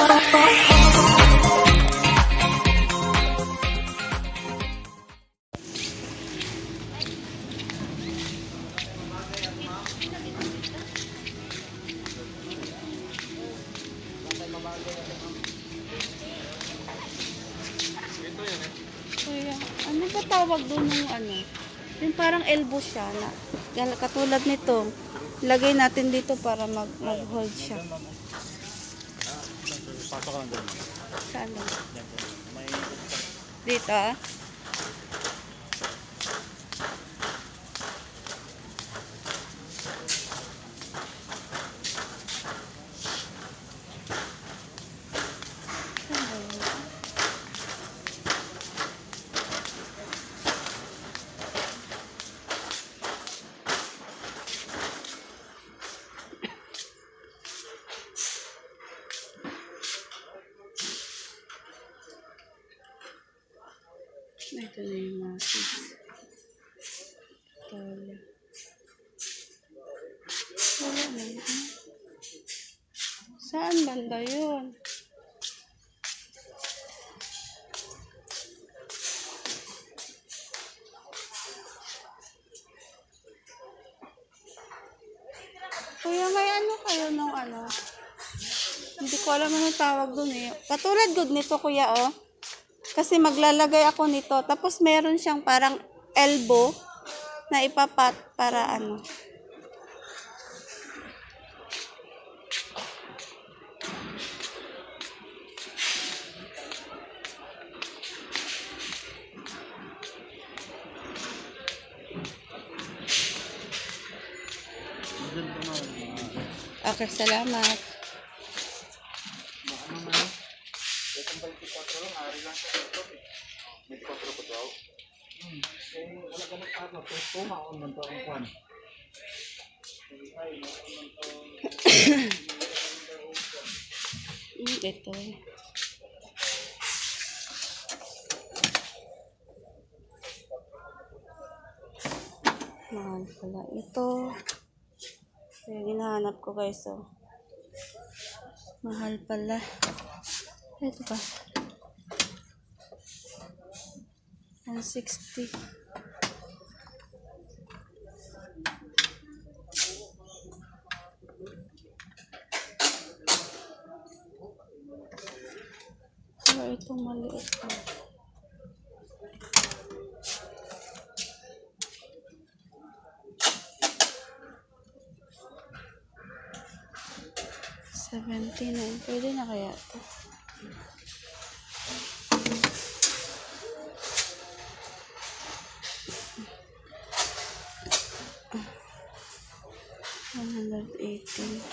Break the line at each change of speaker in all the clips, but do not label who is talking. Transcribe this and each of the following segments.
Kuya, ano ba tawag doon ng ano? Yung parang elbow siya na katulad nito. Lagay natin dito para mag-hold siya.
Pasok ka lang dyan.
Saan lang?
May
Dito ah? Ito na yung masis. Tala. Wala na yun. Saan banda yun? Kuya, may ano kayo nung ano? Hindi ko alam anong tawag dun eh. Katulad good nito kuya oh. Kasi maglalagay ako nito. Tapos meron siyang parang elbow na ipapat para ano. Okay, salamat. Ito. Mahal pala ito. Yung hinahanap ko guys oh. Mahal pala. Ito ba? 160. Pero itong maliit pa. $79. Pwede na kaya ito? $118.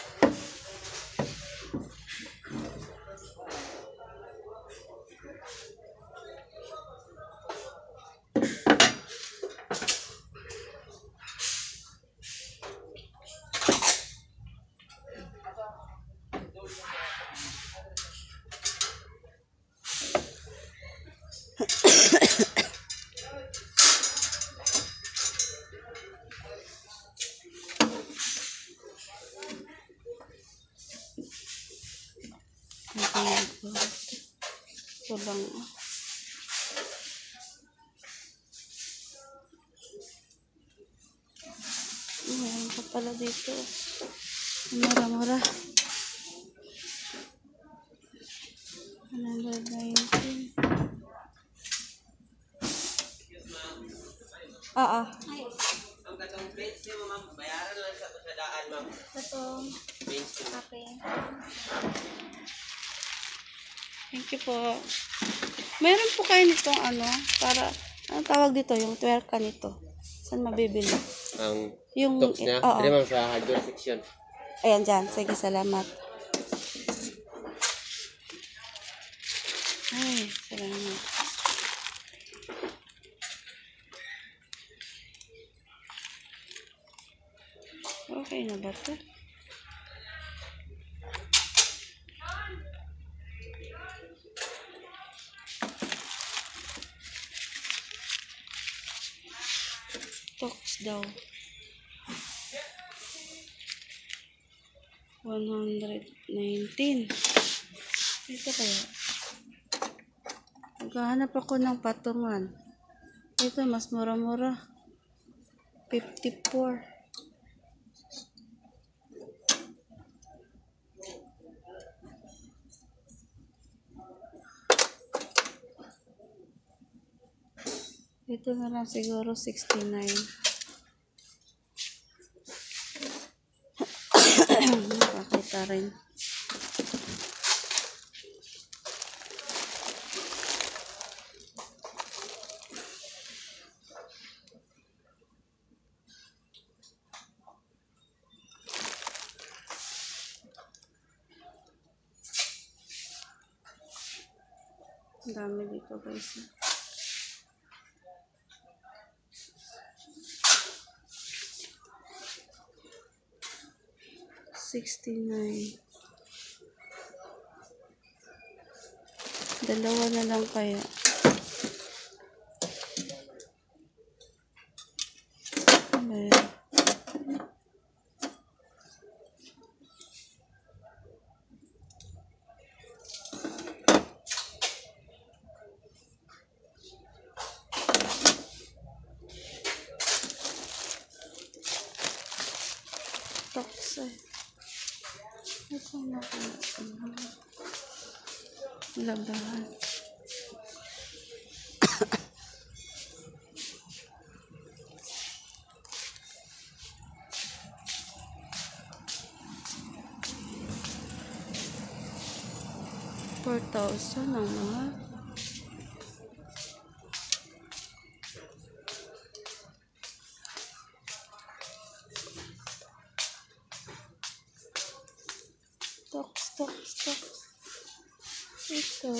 Ito lang. Meron pa pala dito. Mura-mura. 119.
Ang katong plates niya, ma'am, bayaran lang sa daan, ma'am.
Ito. Okay. Thank you po. Meron po kayo nitong ano, para, ano tawag dito, yung twerka nito. Saan mabibili?
Ang
Yung,
tops niya,
oo.
hindi ma'am, sa hardware section.
Ayan dyan. Sige, salamat. Ay, salamat. Okay na ba ito? Talks daw. 119. Ito kaya. Naghahanap ako ng patungan. Ito, mas mura-mura. 54. Ito na lang siguro 69. Nakakita rin. Ang dami dito guys. 69. Dalawa na lang kaya. Ayan. Toksa. Ito na po. Labahan. $4,000 ang mahal. Stop. Ito.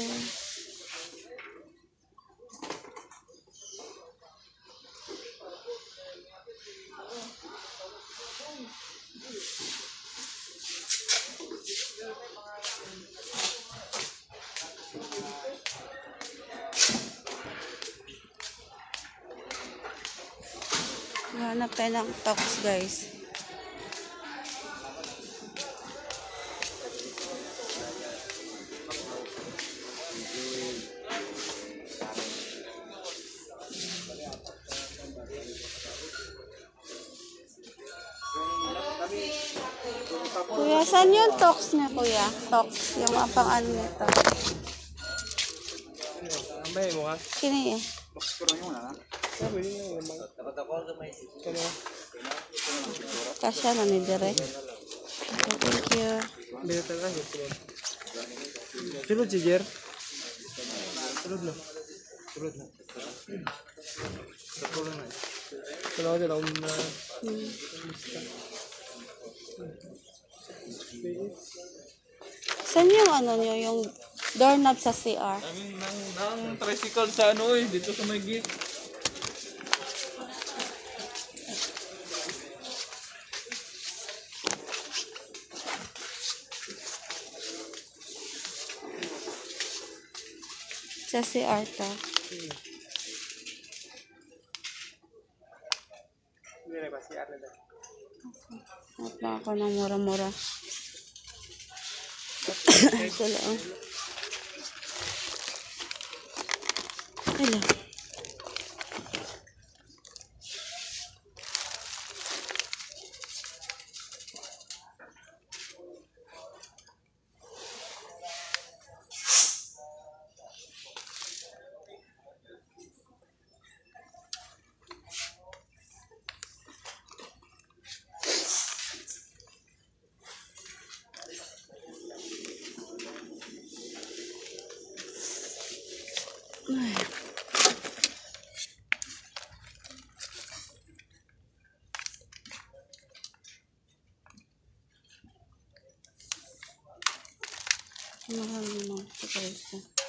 Hanap tayo ng tox guys. Kuya, saan yung tox niya kuya? Tox, yung apang ano nito.
Ambay mo ka?
Kini eh. Kasya na ni dire. Thank you.
Tulod si Jer. Tulod na. Tulod na.
Saan yung ano nyo, yung doorknob sa CR?
Nang tricycle sa ano eh, dito sa may gate.
Sa CR to. Hanap lang ako ng mura-mura. Ito lang. Hello. Ay. Mahal naman ito guys.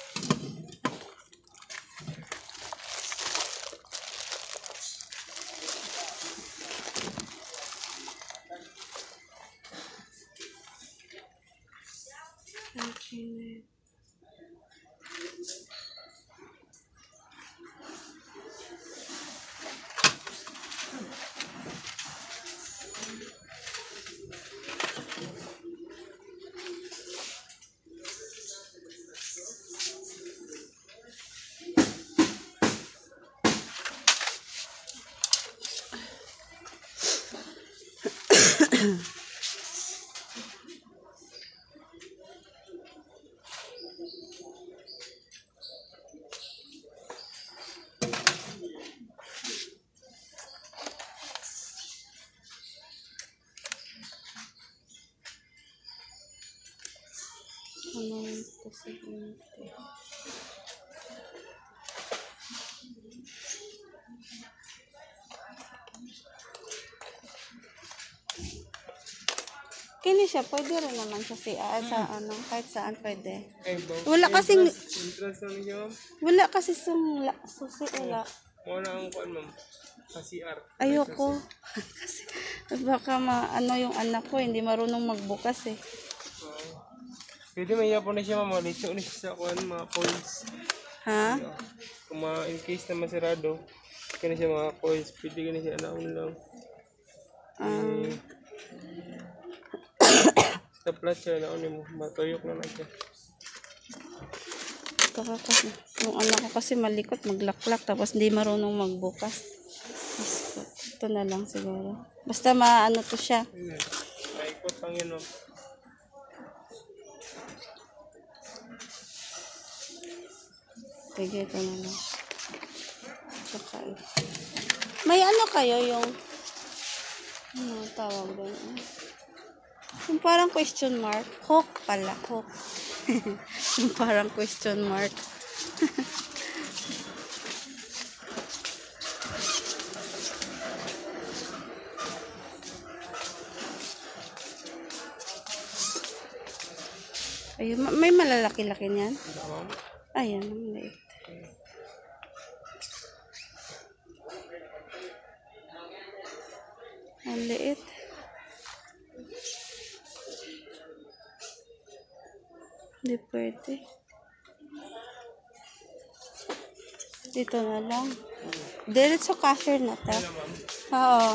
Okay. Ano ito sa bunte? Kini siya, pwede rin naman siya sa ano, kahit saan pwede. Wala kasing,
Entrance lang niyo.
wala kasi susi, wala.
Muna ang kuan ma'am. Sa CR.
Ayoko. Kasi baka ano yung anak ko, hindi marunong magbukas eh.
Pwede may yapon na siya ma'am. Lito na siya sa kuan mga coins.
Ha?
Kung in case na masirado, kaya siya mga coins. Pwede ka na siya anaon lang. Sa plat siya anaon mo. Matuyok na siya.
Yung anak ko kasi malikot, maglaklak, tapos hindi marunong magbukas. Ito na lang siguro. Basta maano to siya.
Maikot lang yun ma'am.
Sige, ito na lang. Tsaka ito. May ano kayo yung ano tawag doon? Yung parang question mark. Hook pala. Hook. Yung parang question mark. Ayun, may malalaki-laki niyan. Ayan, ang liit. Ang liit. Hindi pwede. Dito na lang. Diretso cashier na to. Oo.